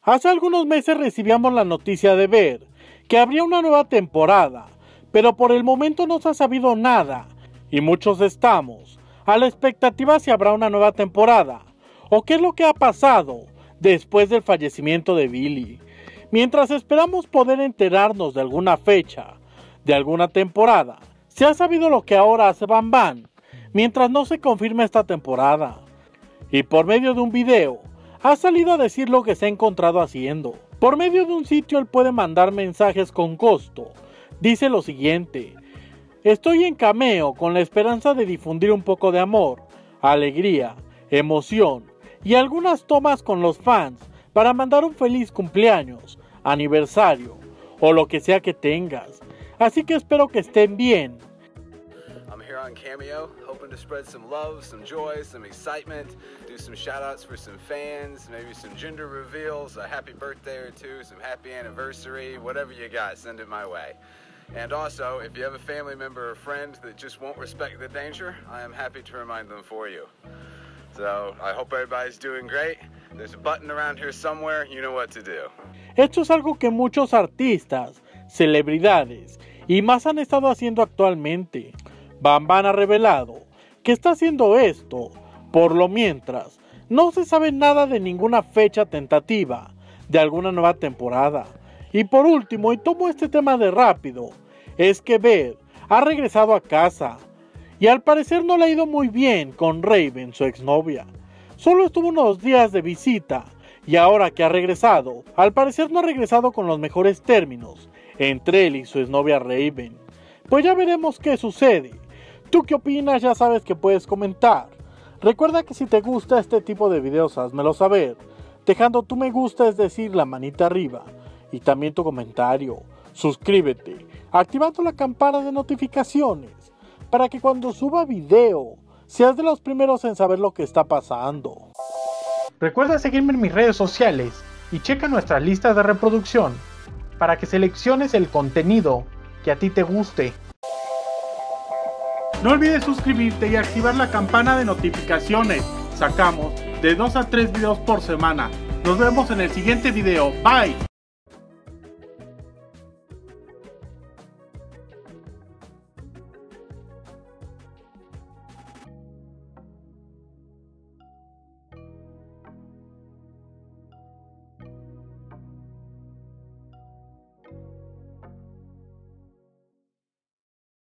Hace algunos meses recibíamos la noticia de ver que habría una nueva temporada, pero por el momento no se ha sabido nada y muchos estamos a la expectativa si habrá una nueva temporada o qué es lo que ha pasado después del fallecimiento de Billy. Mientras esperamos poder enterarnos de alguna fecha, de alguna temporada, se ha sabido lo que ahora hace Bam Bam, mientras no se confirme esta temporada. Y por medio de un video, ha salido a decir lo que se ha encontrado haciendo. Por medio de un sitio él puede mandar mensajes con costo. Dice lo siguiente: estoy en Cameo con la esperanza de difundir un poco de amor, alegría, emoción y algunas tomas con los fans para mandar un feliz cumpleaños, aniversario o lo que sea que tengas. Así que espero que estén bien. I'm here on Cameo, hoping to spread some love, some joy, some excitement, do some shout-outs for some fans, maybe some gender reveals, a happy birthday or two, some happy anniversary, whatever you got, send it my way. And also, if you have a family member or friend that just won't respect the danger, I am happy to remind them for you. So, I hope everybody's doing great. There's a button around here somewhere, you know what to do. Esto es algo que muchos artistas, celebridades y más han estado haciendo actualmente. Bam Bam ha revelado que está haciendo esto. Por lo mientras, no se sabe nada de ninguna fecha tentativa de alguna nueva temporada. Y por último, y tomo este tema de rápido, es que Beth ha regresado a casa. Y al parecer no le ha ido muy bien con Raven, su exnovia. Solo estuvo unos días de visita y ahora que ha regresado, al parecer no ha regresado con los mejores términos entre él y su exnovia Raven. Pues ya veremos qué sucede. ¿Tú qué opinas? Ya sabes que puedes comentar. Recuerda que si te gusta este tipo de videos, házmelo saber, dejando tu me gusta, es decir, la manita arriba, y también tu comentario. Suscríbete, activando la campana de notificaciones, para que cuando suba video, seas de los primeros en saber lo que está pasando. Recuerda seguirme en mis redes sociales y checa nuestras listas de reproducción, para que selecciones el contenido que a ti te guste. No olvides suscribirte y activar la campana de notificaciones. Sacamos de 2 a 3 videos por semana. Nos vemos en el siguiente video. Bye.